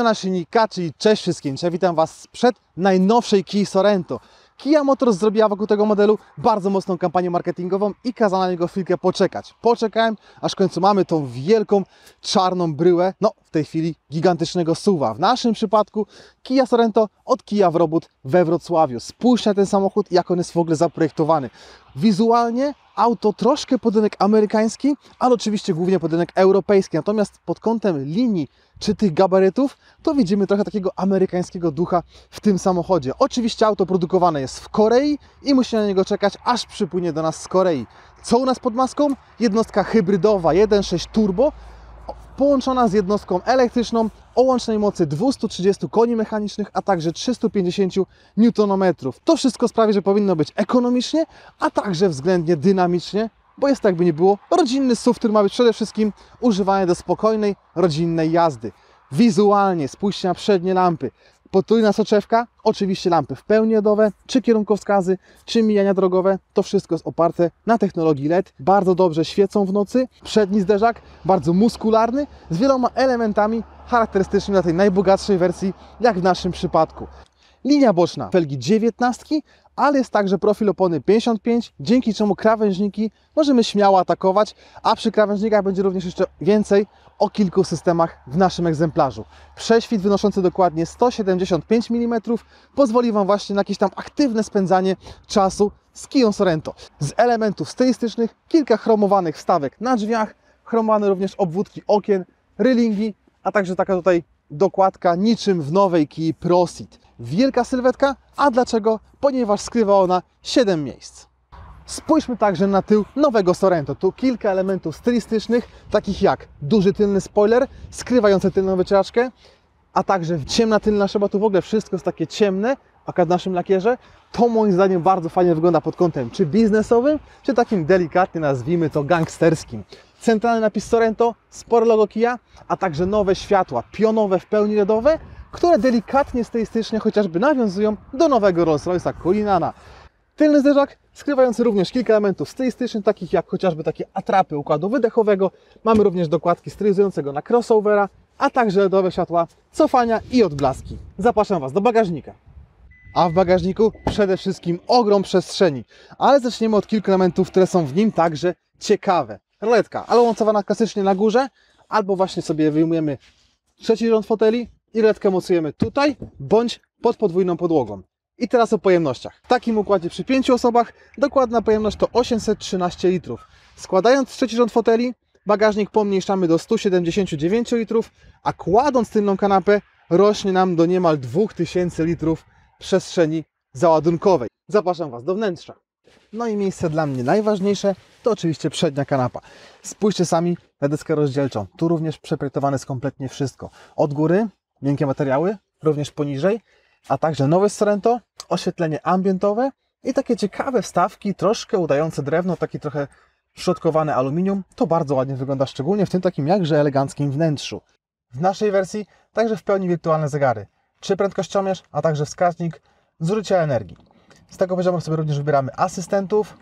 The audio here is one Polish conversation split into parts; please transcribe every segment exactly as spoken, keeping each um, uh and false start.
Zmiana silnika, czyli cześć wszystkim. Dzisiaj witam Was sprzed najnowszej Kii Sorento. Kia Motors zrobiła wokół tego modelu bardzo mocną kampanię marketingową i kazała na niego chwilkę poczekać. Poczekałem, aż w końcu mamy tą wielką, czarną bryłę, no w tej chwili gigantycznego suwa. W naszym przypadku Kia Sorento od Kia Wrobót we Wrocławiu. Spójrzcie na ten samochód, jak on jest w ogóle zaprojektowany. Wizualnie auto troszkę budynek amerykański, ale oczywiście głównie budynek europejski. Natomiast pod kątem linii czy tych gabarytów, to widzimy trochę takiego amerykańskiego ducha w tym samochodzie. Oczywiście auto produkowane jest w Korei i musimy na niego czekać, aż przypłynie do nas z Korei. Co u nas pod maską? Jednostka hybrydowa jeden przecinek sześć turbo, połączona z jednostką elektryczną o łącznej mocy dwieście trzydzieści koni mechanicznych, a także trzysta pięćdziesiąt niutonometrów. To wszystko sprawi, że powinno być ekonomicznie, a także względnie dynamicznie, bo jest, tak by nie było, rodzinny S U V, który ma być przede wszystkim używany do spokojnej, rodzinnej jazdy. Wizualnie spójrzcie na przednie lampy. Potrójna soczewka, oczywiście lampy w pełni L E dowe, czy kierunkowskazy, czy mijania drogowe. To wszystko jest oparte na technologii L E D. Bardzo dobrze świecą w nocy. Przedni zderzak, bardzo muskularny, z wieloma elementami charakterystycznymi dla tej najbogatszej wersji, jak w naszym przypadku. Linia boczna, felgi dziewiętnastki, ale jest także profil opony pięćdziesiąt pięć, dzięki czemu krawężniki możemy śmiało atakować, a przy krawężnikach będzie również jeszcze więcej o kilku systemach w naszym egzemplarzu. Prześwit wynoszący dokładnie sto siedemdziesiąt pięć milimetrów pozwoli Wam właśnie na jakieś tam aktywne spędzanie czasu z Kią Sorento. Z elementów stylistycznych kilka chromowanych wstawek na drzwiach, chromowane również obwódki okien, rylingi, a także taka tutaj dokładka niczym w nowej Kii Proceed. Wielka sylwetka, a dlaczego? Ponieważ skrywa ona siedem miejsc. Spójrzmy także na tył nowego Sorento. Tu kilka elementów stylistycznych, takich jak duży tylny spoiler, skrywający tylną wycieraczkę, a także ciemna tylna szyba. Tu w ogóle wszystko jest takie ciemne, a w naszym lakierze. To moim zdaniem bardzo fajnie wygląda pod kątem czy biznesowym, czy takim delikatnie nazwijmy to gangsterskim. Centralny napis Sorento, spore logo Kia, a także nowe światła pionowe w pełni L E dowe, które delikatnie stylistycznie chociażby nawiązują do nowego Rolls-Royce'a Cullinana. Tylny zderzak skrywający również kilka elementów stylistycznych, takich jak chociażby takie atrapy układu wydechowego. Mamy również dokładki stylizującego na crossovera, a także L E dowe światła cofania i odblaski. Zapraszam Was do bagażnika. A w bagażniku przede wszystkim ogrom przestrzeni. Ale zaczniemy od kilku elementów, które są w nim także ciekawe. Roletka, albo mocowana klasycznie na górze, albo właśnie sobie wyjmujemy trzeci rząd foteli i roletkę mocujemy tutaj, bądź pod podwójną podłogą. I teraz o pojemnościach. W takim układzie przy pięciu osobach dokładna pojemność to osiemset trzynaście litrów. Składając trzeci rząd foteli, bagażnik pomniejszamy do stu siedemdziesięciu dziewięciu litrów, a kładąc tylną kanapę rośnie nam do niemal dwóch tysięcy litrów przestrzeni załadunkowej. Zapraszam Was do wnętrza. No i miejsce dla mnie najważniejsze to oczywiście przednia kanapa. Spójrzcie sami na deskę rozdzielczą. Tu również przeprojektowane jest kompletnie wszystko. Od góry miękkie materiały, również poniżej, a także nowe Sorento, oświetlenie ambientowe i takie ciekawe wstawki, troszkę udające drewno, taki trochę szczotkowane aluminium. To bardzo ładnie wygląda, szczególnie w tym takim jakże eleganckim wnętrzu. W naszej wersji także w pełni wirtualne zegary. Trzyprędkościomierz, a także wskaźnik zużycia energii. Z tego poziomu sobie również wybieramy asystentów,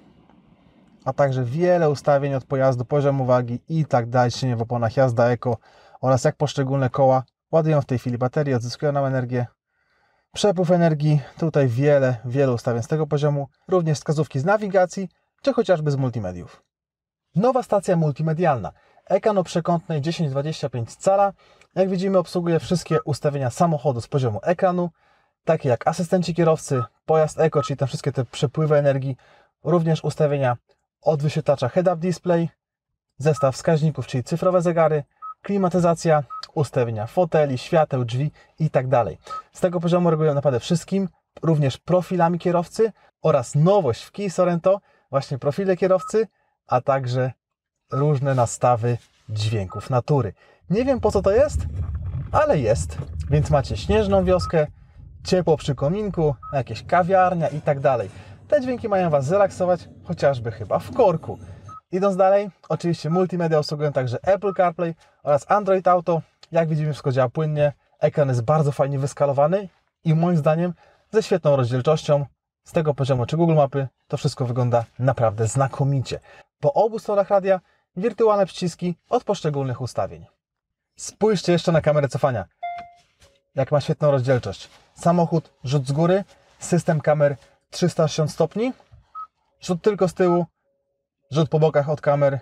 a także wiele ustawień od pojazdu, poziom wagi i tak dalej, ciśnienie w oponach, jazda eko oraz jak poszczególne koła ładują w tej chwili baterie, odzyskują nam energię. Przepływ energii, tutaj wiele, wiele ustawień z tego poziomu, również wskazówki z nawigacji, czy chociażby z multimediów. Nowa stacja multimedialna, ekran o przekątnej dziesięć dwadzieścia pięć cala, jak widzimy obsługuje wszystkie ustawienia samochodu z poziomu ekranu, takie jak asystenci kierowcy, pojazd eko, czyli tam wszystkie te przepływy energii, również ustawienia od wyświetlacza head-up display, zestaw wskaźników, czyli cyfrowe zegary, klimatyzacja, ustawienia foteli, świateł, drzwi i tak dalej. Z tego poziomu regulują naprawdę wszystkim, również profilami kierowcy oraz nowość w Kii Sorento, właśnie profile kierowcy, a także różne nastawy dźwięków natury. Nie wiem po co to jest, ale jest, więc macie śnieżną wioskę, ciepło przy kominku, jakieś kawiarnia i tak dalej. Te dźwięki mają Was zrelaksować, chociażby chyba w korku. Idąc dalej, oczywiście multimedia obsługują także Apple CarPlay oraz Android Auto. Jak widzimy, wszystko działa płynnie. Ekran jest bardzo fajnie wyskalowany i moim zdaniem ze świetną rozdzielczością. Z tego poziomu czy Google Mapy to wszystko wygląda naprawdę znakomicie. Po obu stronach radia wirtualne przyciski od poszczególnych ustawień. Spójrzcie jeszcze na kamerę cofania. jak ma świetną rozdzielczość. Samochód, rzut z góry, system kamer trzysta sześćdziesiąt stopni, rzut tylko z tyłu, rzut po bokach od kamer,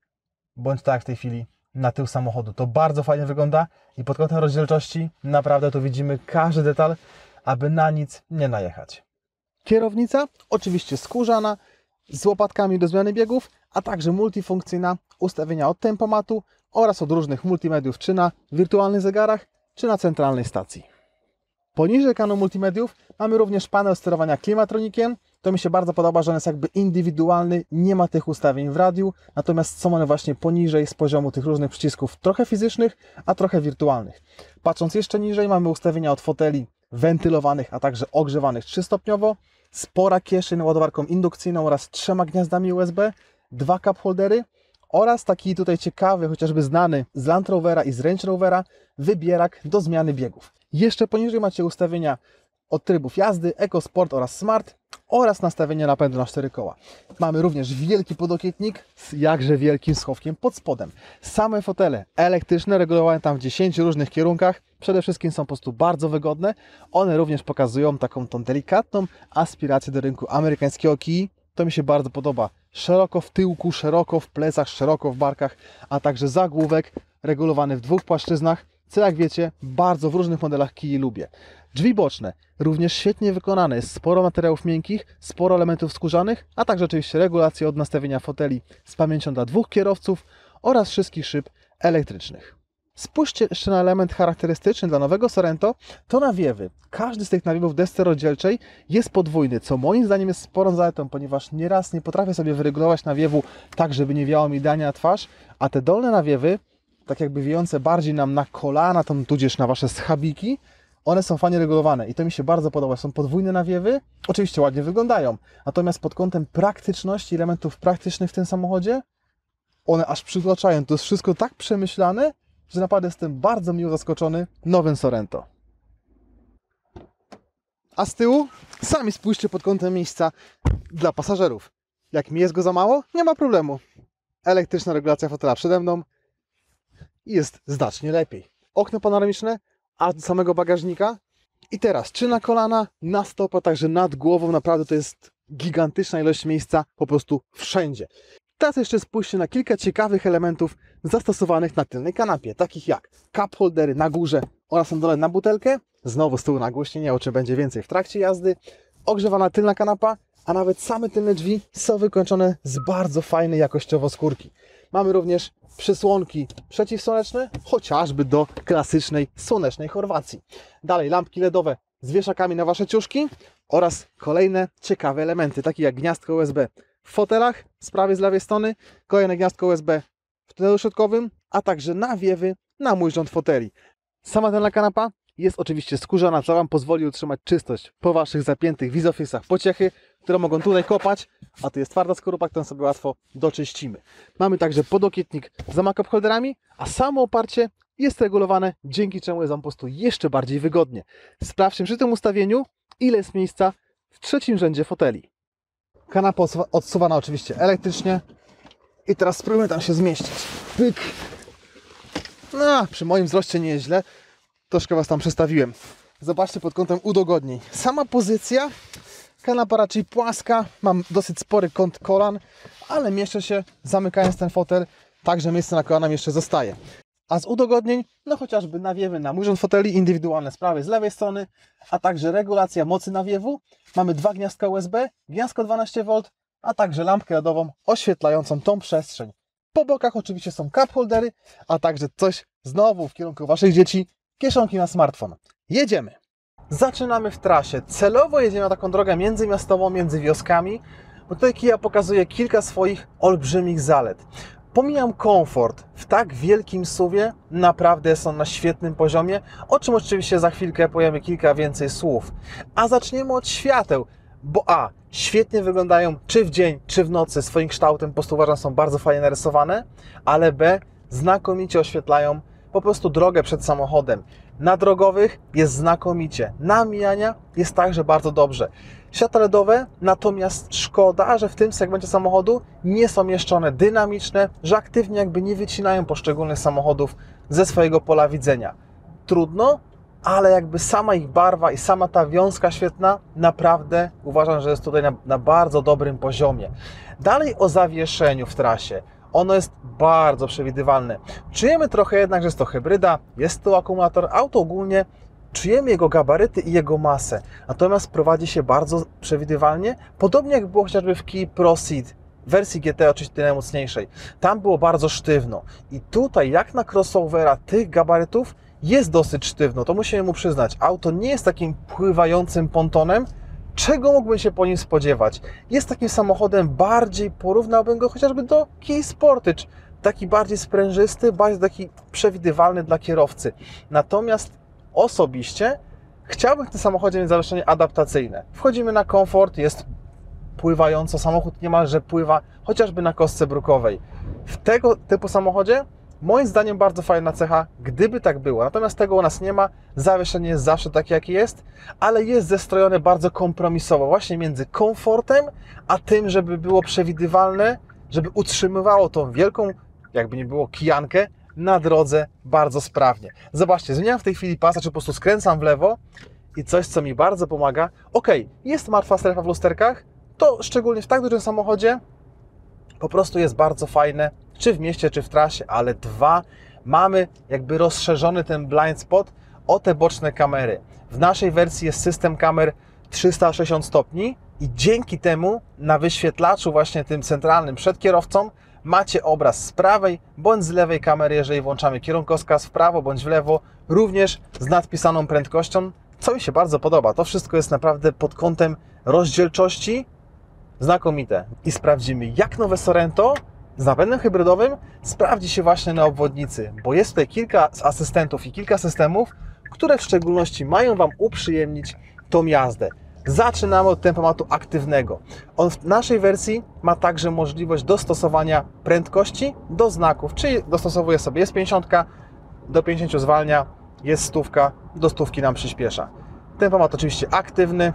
bądź tak jak w tej chwili na tył samochodu. To bardzo fajnie wygląda i pod kątem rozdzielczości naprawdę tu widzimy każdy detal, aby na nic nie najechać. Kierownica oczywiście skórzana, z łopatkami do zmiany biegów, a także multifunkcyjna, ustawienia od tempomatu oraz od różnych multimediów, czy na wirtualnych zegarach, czy na centralnej stacji. Poniżej ekranu multimediów mamy również panel sterowania klimatronikiem. To mi się bardzo podoba, że on jest jakby indywidualny, nie ma tych ustawień w radiu, natomiast są one właśnie poniżej z poziomu tych różnych przycisków, trochę fizycznych, a trochę wirtualnych. Patrząc jeszcze niżej mamy ustawienia od foteli wentylowanych, a także ogrzewanych trzystopniowo, spora kieszeń ładowarką indukcyjną oraz trzema gniazdami U S B, dwa cup holdery oraz taki tutaj ciekawy, chociażby znany z Land Rovera i z Range Rovera, wybierak do zmiany biegów. Jeszcze poniżej macie ustawienia od trybów jazdy, Eco, Sport oraz Smart oraz nastawienie napędu na cztery koła. Mamy również wielki podokietnik z jakże wielkim schowkiem pod spodem. Same fotele elektryczne, regulowane tam w dziesięciu różnych kierunkach, przede wszystkim są po prostu bardzo wygodne. One również pokazują taką tą delikatną aspirację do rynku amerykańskiego Kii. To mi się bardzo podoba. Szeroko w tyłku, szeroko w plecach, szeroko w barkach, a także zagłówek regulowany w dwóch płaszczyznach, co jak wiecie, bardzo w różnych modelach Kii lubię. Drzwi boczne, również świetnie wykonane, jest sporo materiałów miękkich, sporo elementów skórzanych, a także oczywiście regulacje od nastawienia foteli z pamięcią dla dwóch kierowców oraz wszystkich szyb elektrycznych. Spójrzcie jeszcze na element charakterystyczny dla nowego Sorento, to nawiewy. Każdy z tych nawiewów desce rozdzielczej jest podwójny, co moim zdaniem jest sporą zaletą, ponieważ nieraz nie potrafię sobie wyregulować nawiewu tak, żeby nie wiało mi idealnie na twarz, a te dolne nawiewy, tak jakby wiejące bardziej nam na kolana, tam tudzież na wasze schabiki, one są fajnie regulowane i to mi się bardzo podoba. Są podwójne nawiewy, oczywiście ładnie wyglądają, natomiast pod kątem praktyczności, elementów praktycznych w tym samochodzie, one aż przytłaczają. To jest wszystko tak przemyślane, że naprawdę jestem bardzo miło zaskoczony nowym Sorento. A z tyłu sami spójrzcie pod kątem miejsca dla pasażerów. Jak mi jest go za mało, nie ma problemu. Elektryczna regulacja fotela przede mną i jest znacznie lepiej. Okno panoramiczne aż do samego bagażnika. I teraz, czy na kolana, na stopę, także nad głową, naprawdę to jest gigantyczna ilość miejsca po prostu wszędzie. Teraz jeszcze spójrzcie na kilka ciekawych elementów zastosowanych na tylnej kanapie, takich jak cup holdery na górze oraz na dole na butelkę, znowu z tyłu nagłośnienie, o czym będzie więcej w trakcie jazdy, ogrzewana tylna kanapa, a nawet same tylne drzwi są wykończone z bardzo fajnej jakościowo skórki. Mamy również przysłonki przeciwsłoneczne, chociażby do klasycznej słonecznej Chorwacji. Dalej lampki ledowe z wieszakami na wasze ciuszki oraz kolejne ciekawe elementy, takie jak gniazdko U S B w fotelach z prawej, z lewej strony, kolejne gniazdko U S B w tunelu środkowym, a także nawiewy na mój rząd foteli. Sama tylna kanapa jest oczywiście skórzana, co Wam pozwoli utrzymać czystość po Waszych zapiętych Visofixach pociechy, które mogą tutaj kopać, a tu jest twarda skorupa, którą sobie łatwo doczyścimy. Mamy także podokietnik z dwoma cup holderami, a samo oparcie jest regulowane, dzięki czemu jest Wam po prostu jeszcze bardziej wygodnie. Sprawdźcie przy tym ustawieniu, ile jest miejsca w trzecim rzędzie foteli. Kanapa odsuwana oczywiście elektrycznie i teraz spróbujmy tam się zmieścić. Pyk! No, przy moim wzroście nie jest źle. Troszkę Was tam przestawiłem. Zobaczcie pod kątem udogodnień. Sama pozycja, kanapa raczej płaska, mam dosyć spory kąt kolan, ale mieszczę się, zamykając ten fotel, także miejsce na kolanach jeszcze zostaje. A z udogodnień, no chociażby nawiewy na mój rząd foteli, indywidualne z prawej, z lewej strony, a także regulacja mocy nawiewu. Mamy dwa gniazdka U S B, gniazdko dwanaście wolt, a także lampkę LEDową oświetlającą tą przestrzeń. Po bokach oczywiście są cup holdery, a także coś znowu w kierunku Waszych dzieci, kieszonki na smartfon. Jedziemy! Zaczynamy w trasie. Celowo jedziemy na taką drogę międzymiastową, między wioskami, bo tutaj Kia pokazuje kilka swoich olbrzymich zalet. Pomijam komfort. W tak wielkim suwie naprawdę jest on na świetnym poziomie, o czym oczywiście za chwilkę powiemy kilka więcej słów. A zaczniemy od świateł, bo a, świetnie wyglądają czy w dzień, czy w nocy, swoim kształtem po prostu uważam są bardzo fajnie narysowane, ale b, znakomicie oświetlają po prostu drogę przed samochodem. Na drogowych jest znakomicie, na mijania jest także bardzo dobrze. Światła LEDowe, natomiast szkoda, że w tym segmencie samochodu nie są mieszczone dynamiczne, że aktywnie jakby nie wycinają poszczególnych samochodów ze swojego pola widzenia. Trudno, ale jakby sama ich barwa i sama ta wiązka świetna, naprawdę uważam, że jest tutaj na, na bardzo dobrym poziomie. Dalej o zawieszeniu w trasie. Ono jest bardzo przewidywalne. Czujemy trochę jednak, że jest to hybryda, jest to akumulator, auto ogólnie czujemy jego gabaryty i jego masę, natomiast prowadzi się bardzo przewidywalnie, podobnie jak było chociażby w Kia Proceed, w wersji G T, oczywiście najmocniejszej. Tam było bardzo sztywno i tutaj, jak na crossovera tych gabarytów, jest dosyć sztywno, to musimy mu przyznać. Auto nie jest takim pływającym pontonem, czego mógłbym się po nim spodziewać. Jest takim samochodem bardziej, porównałbym go chociażby do Kia Sportage, taki bardziej sprężysty, bardziej taki przewidywalny dla kierowcy. Natomiast osobiście chciałbym w tym samochodzie mieć zawieszenie adaptacyjne. Wchodzimy na komfort, jest pływająco, samochód niemalże pływa, chociażby na kostce brukowej. W tego typu samochodzie moim zdaniem bardzo fajna cecha, gdyby tak było. Natomiast tego u nas nie ma, zawieszenie jest zawsze takie, jakie jest, ale jest zestrojone bardzo kompromisowo, właśnie między komfortem, a tym, żeby było przewidywalne, żeby utrzymywało tą wielką, jakby nie było, kijankę na drodze bardzo sprawnie. Zobaczcie, zmieniam w tej chwili pas, czy po prostu skręcam w lewo i coś, co mi bardzo pomaga. Ok, jest martwa strefa w lusterkach, to szczególnie w tak dużym samochodzie po prostu jest bardzo fajne, czy w mieście, czy w trasie, ale dwa, mamy jakby rozszerzony ten blind spot o te boczne kamery. W naszej wersji jest system kamer trzysta sześćdziesiąt stopni i dzięki temu na wyświetlaczu właśnie tym centralnym przed kierowcą macie obraz z prawej bądź z lewej kamery, jeżeli włączamy kierunkowskaz w prawo bądź w lewo, również z nadpisaną prędkością, co mi się bardzo podoba. To wszystko jest naprawdę pod kątem rozdzielczości znakomite. I sprawdzimy, jak nowe Sorento z napędem hybrydowym sprawdzi się właśnie na obwodnicy, bo jest tutaj kilka asystentów i kilka systemów, które w szczególności mają Wam uprzyjemnić tą jazdę. Zaczynamy od tempomatu aktywnego. On w naszej wersji ma także możliwość dostosowania prędkości do znaków, czyli dostosowuje sobie, jest pięćdziesiąt, do pięćdziesięciu zwalnia, jest stówka, do stówki nam przyspiesza. Tempomat oczywiście aktywny,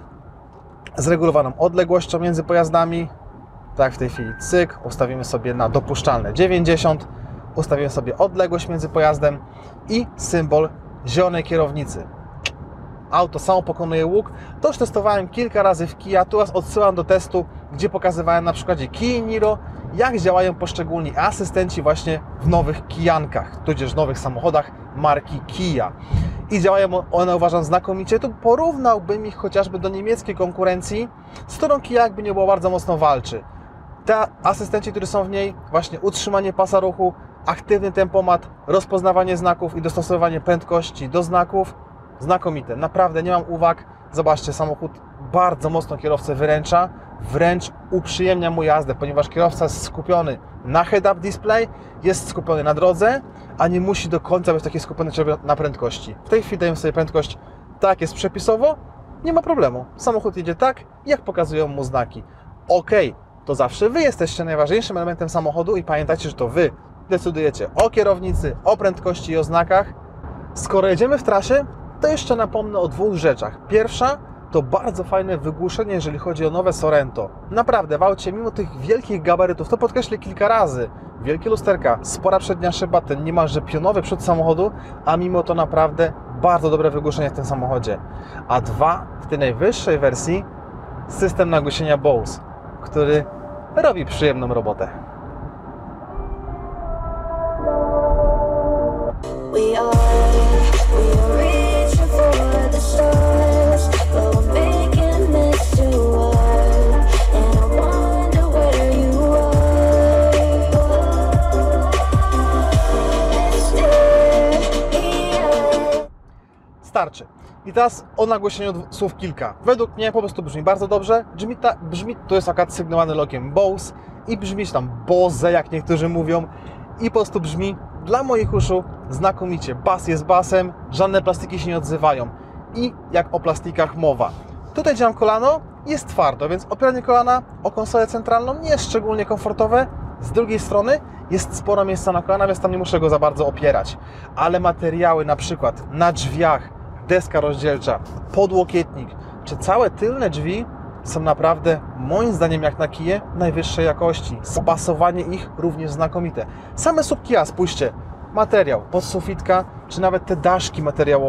z regulowaną odległością między pojazdami. Tak, w tej chwili cyk, ustawimy sobie na dopuszczalne dziewięćdziesiąt, ustawimy sobie odległość między pojazdem i symbol zielonej kierownicy. Auto samo pokonuje łuk. To już testowałem kilka razy w Kia, tu Was odsyłam do testu, gdzie pokazywałem na przykładzie Kia Niro, jak działają poszczególni asystenci właśnie w nowych Kijankach, tudzież nowych samochodach marki Kia. I działają one, uważam, znakomicie. Tu porównałbym ich chociażby do niemieckiej konkurencji, z którą Kia jakby nie było bardzo mocno walczy. Te asystenci, które są w niej, właśnie utrzymanie pasa ruchu, aktywny tempomat, rozpoznawanie znaków i dostosowanie prędkości do znaków, znakomite. Naprawdę nie mam uwag. Zobaczcie, samochód bardzo mocno kierowcę wyręcza, wręcz uprzyjemnia mu jazdę, ponieważ kierowca jest skupiony na head-up display, jest skupiony na drodze, a nie musi do końca być taki skupiony na prędkości. W tej chwili dajemy sobie prędkość, tak jest przepisowo, nie ma problemu. Samochód jedzie tak, jak pokazują mu znaki. Ok, to zawsze Wy jesteście najważniejszym elementem samochodu i pamiętajcie, że to Wy decydujecie o kierownicy, o prędkości i o znakach. Skoro jedziemy w trasie, to jeszcze napomnę o dwóch rzeczach. Pierwsza to bardzo fajne wygłuszenie, jeżeli chodzi o nowe Sorento. Naprawdę, w aucie, mimo tych wielkich gabarytów, to podkreślę kilka razy, wielkie lusterka, spora przednia szyba, ten niemalże pionowy przód samochodu, a mimo to naprawdę bardzo dobre wygłuszenie w tym samochodzie. A dwa, w tej najwyższej wersji, system nagłośnienia Bose, który robi przyjemną robotę. We are, we are reaching for the stars, but we're making this too hard, and I wonder where you are. Starczy. I teraz o nagłośnieniu słów kilka. Według mnie po prostu brzmi bardzo dobrze. Brzmi, ta, brzmi to jest akurat sygnowany logiem Bose i brzmi tam Bose, jak niektórzy mówią, i po prostu brzmi dla moich uszu znakomicie. Bas jest basem, żadne plastiki się nie odzywają. I jak o plastikach mowa. Tutaj gdzie mam kolano, jest twardo, więc opieranie kolana o konsolę centralną nie jest szczególnie komfortowe. Z drugiej strony jest sporo miejsca na kolana, więc tam nie muszę go za bardzo opierać. Ale materiały, na przykład na drzwiach, deska rozdzielcza, podłokietnik, czy całe tylne drzwi są naprawdę, moim zdaniem, jak na kije, najwyższej jakości. Spasowanie ich również znakomite. Same słupki, a spójrzcie, materiał, podsufitka, czy nawet te daszki materiałowe,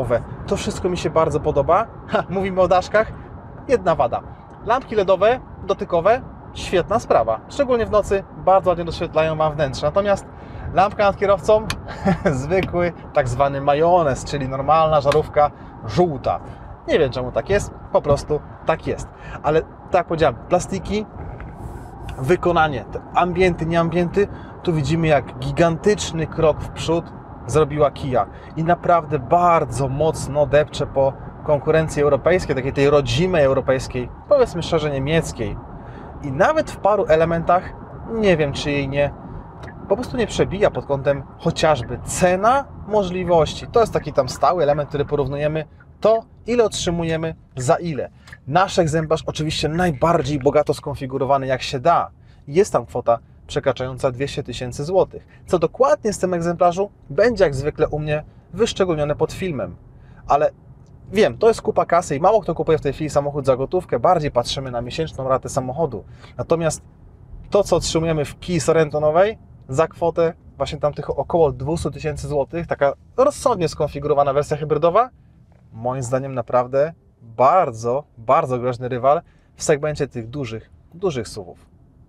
to wszystko mi się bardzo podoba. Ha, mówimy o daszkach. Jedna wada. Lampki LEDowe, dotykowe, świetna sprawa. Szczególnie w nocy bardzo ładnie doświetlają Wam wnętrze. Natomiast lampka nad kierowcą, zwykły tak zwany majonez, czyli normalna żarówka żółta. Nie wiem czemu tak jest, po prostu tak jest. Ale tak jak powiedziałem, plastiki, wykonanie, te ambienty, nieambienty, tu widzimy jak gigantyczny krok w przód zrobiła Kia. I naprawdę bardzo mocno depcze po konkurencji europejskiej, takiej tej rodzimej europejskiej, powiedzmy szczerze niemieckiej. I nawet w paru elementach, nie wiem czy jej nie, po prostu nie przebija pod kątem chociażby cena, możliwości. To jest taki tam stały element, który porównujemy to, ile otrzymujemy, za ile. Nasz egzemplarz oczywiście najbardziej bogato skonfigurowany jak się da. Jest tam kwota przekraczająca dwieście tysięcy złotych. Co dokładnie jest w tym egzemplarzu, będzie jak zwykle u mnie wyszczególnione pod filmem. Ale wiem, to jest kupa kasy i mało kto kupuje w tej chwili samochód za gotówkę. Bardziej patrzymy na miesięczną ratę samochodu. Natomiast to, co otrzymujemy w Kii Sorento nowej, za kwotę właśnie tam tych około dwieście tysięcy złotych, taka rozsądnie skonfigurowana wersja hybrydowa, moim zdaniem naprawdę bardzo, bardzo groźny rywal w segmencie tych dużych, dużych suwów.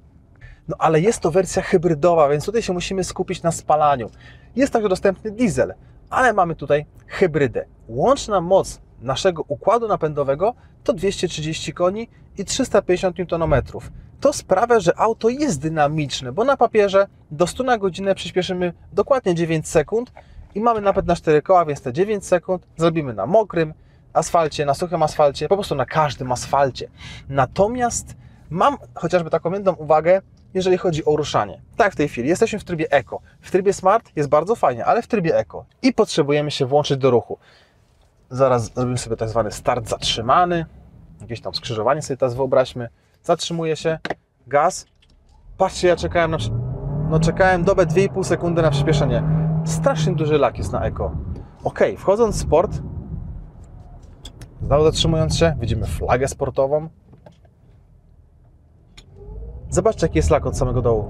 No ale jest to wersja hybrydowa, więc tutaj się musimy skupić na spalaniu. Jest także dostępny diesel, ale mamy tutaj hybrydę. Łączna moc naszego układu napędowego to dwieście trzydzieści koni i trzysta pięćdziesiąt niutonometrów. To sprawia, że auto jest dynamiczne, bo na papierze do stu na godzinę przyspieszymy dokładnie dziewięć sekund i mamy napęd na cztery koła, więc te dziewięć sekund zrobimy na mokrym asfalcie, na suchym asfalcie, po prostu na każdym asfalcie. Natomiast mam chociażby taką jedną uwagę, jeżeli chodzi o ruszanie. Tak, w tej chwili jesteśmy w trybie Eco. W trybie Smart jest bardzo fajnie, ale w trybie Eco. I potrzebujemy się włączyć do ruchu. Zaraz zrobimy sobie tak zwany start zatrzymany. Jakieś tam skrzyżowanie sobie teraz wyobraźmy. Zatrzymuje się, gaz. Patrzcie, ja czekałem na... No czekałem dobę dwie i pół sekundy na przyspieszenie. Strasznie duży lak jest na Eco. Ok, wchodząc w sport, znowu zatrzymując się, widzimy flagę sportową. Zobaczcie, jaki jest lak od samego dołu.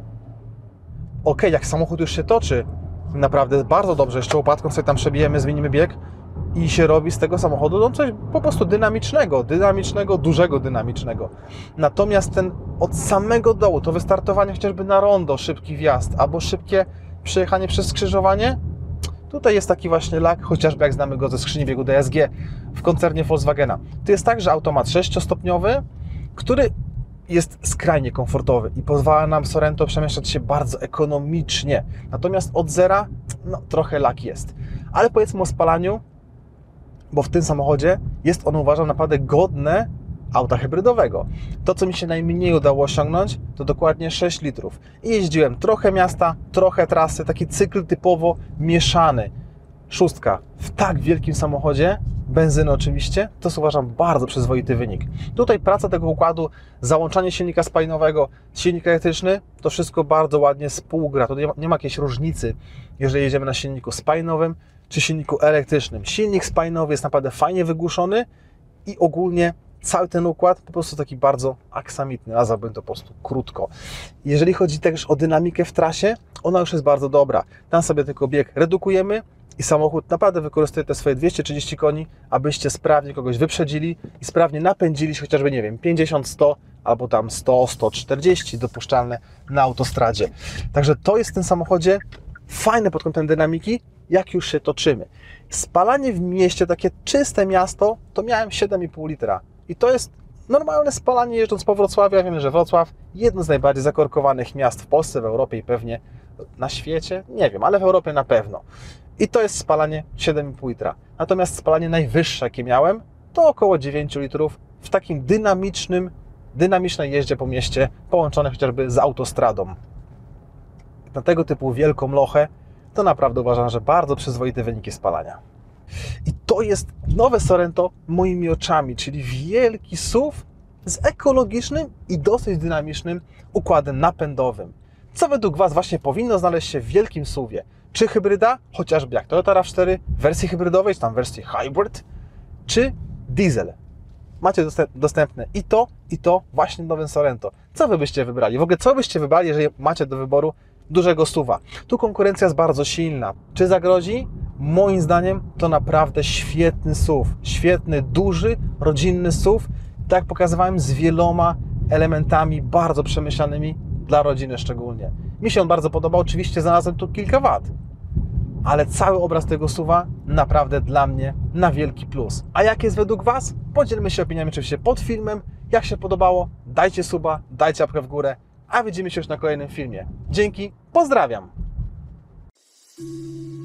Ok, jak samochód już się toczy, naprawdę bardzo dobrze. Jeszcze łopatką sobie tam przebijemy, zmienimy bieg i się robi z tego samochodu no coś po prostu dynamicznego, dynamicznego, dużego dynamicznego. Natomiast ten od samego dołu, to wystartowanie chociażby na rondo, szybki wjazd, albo szybkie przejechanie przez skrzyżowanie, tutaj jest taki właśnie lak, chociażby jak znamy go ze skrzyni biegu D S G w koncernie Volkswagena. To jest tak, że automat sześciostopniowy, który jest skrajnie komfortowy i pozwala nam Sorento przemieszczać się bardzo ekonomicznie. Natomiast od zera, no trochę lak jest. Ale powiedzmy o spalaniu, bo w tym samochodzie jest on, uważam, naprawdę godne auta hybrydowego. To, co mi się najmniej udało osiągnąć, to dokładnie sześć litrów. I jeździłem trochę miasta, trochę trasy, taki cykl typowo mieszany. Szóstka w tak wielkim samochodzie, benzyny oczywiście, to jest, uważam, bardzo przyzwoity wynik. Tutaj praca tego układu, załączanie silnika spalinowego, silnik elektryczny, to wszystko bardzo ładnie współgra. To nie ma, nie ma jakiejś różnicy, jeżeli jedziemy na silniku spalinowym czy silniku elektrycznym. Silnik spalinowy jest naprawdę fajnie wygłuszony i ogólnie cały ten układ po prostu taki bardzo aksamitny, nazwałbym to po prostu krótko. Jeżeli chodzi też o dynamikę w trasie, ona już jest bardzo dobra. Tam sobie tylko bieg redukujemy i samochód naprawdę wykorzystuje te swoje dwieście trzydzieści koni, abyście sprawnie kogoś wyprzedzili i sprawnie napędzili się chociażby, nie wiem, pięćdziesiąt sto albo tam sto sto czterdzieści dopuszczalne na autostradzie. Także to jest w tym samochodzie fajne pod kątem dynamiki, jak już się toczymy. Spalanie w mieście, takie czyste miasto, to miałem siedem i pół litra. I to jest normalne spalanie jeżdżąc po Wrocławiu. Wiemy, że Wrocław jedno z najbardziej zakorkowanych miast w Polsce, w Europie i pewnie na świecie. Nie wiem, ale w Europie na pewno. I to jest spalanie siedem i pół litra. Natomiast spalanie najwyższe, jakie miałem, to około dziewięć litrów w takim dynamicznym, dynamicznej jeździe po mieście, połączone chociażby z autostradą. Na tego typu wielką lochę to naprawdę uważam, że bardzo przyzwoite wyniki spalania. I to jest nowe Sorento moimi oczami, czyli wielki suv z ekologicznym i dosyć dynamicznym układem napędowym. Co według Was właśnie powinno znaleźć się w wielkim suwie? Czy hybryda, chociażby jak Toyota RAV cztery w wersji hybrydowej, czy tam w wersji hybrid, czy diesel? Macie dostępne i to, i to właśnie w nowym Sorento. Co Wy byście wybrali? W ogóle co byście wybrali, jeżeli macie do wyboru dużego suva? Tu konkurencja jest bardzo silna. Czy zagrozi? Moim zdaniem to naprawdę świetny S U V. Świetny, duży, rodzinny S U V. Tak jak pokazywałem, z wieloma elementami bardzo przemyślanymi dla rodziny szczególnie. Mi się on bardzo podobał. Oczywiście znalazłem tu kilka wad, ale cały obraz tego S U V-a naprawdę dla mnie na wielki plus. A jak jest według Was? Podzielmy się opiniami oczywiście pod filmem. Jak się podobało, dajcie suba, dajcie łapkę w górę, a widzimy się już na kolejnym filmie. Dzięki, pozdrawiam!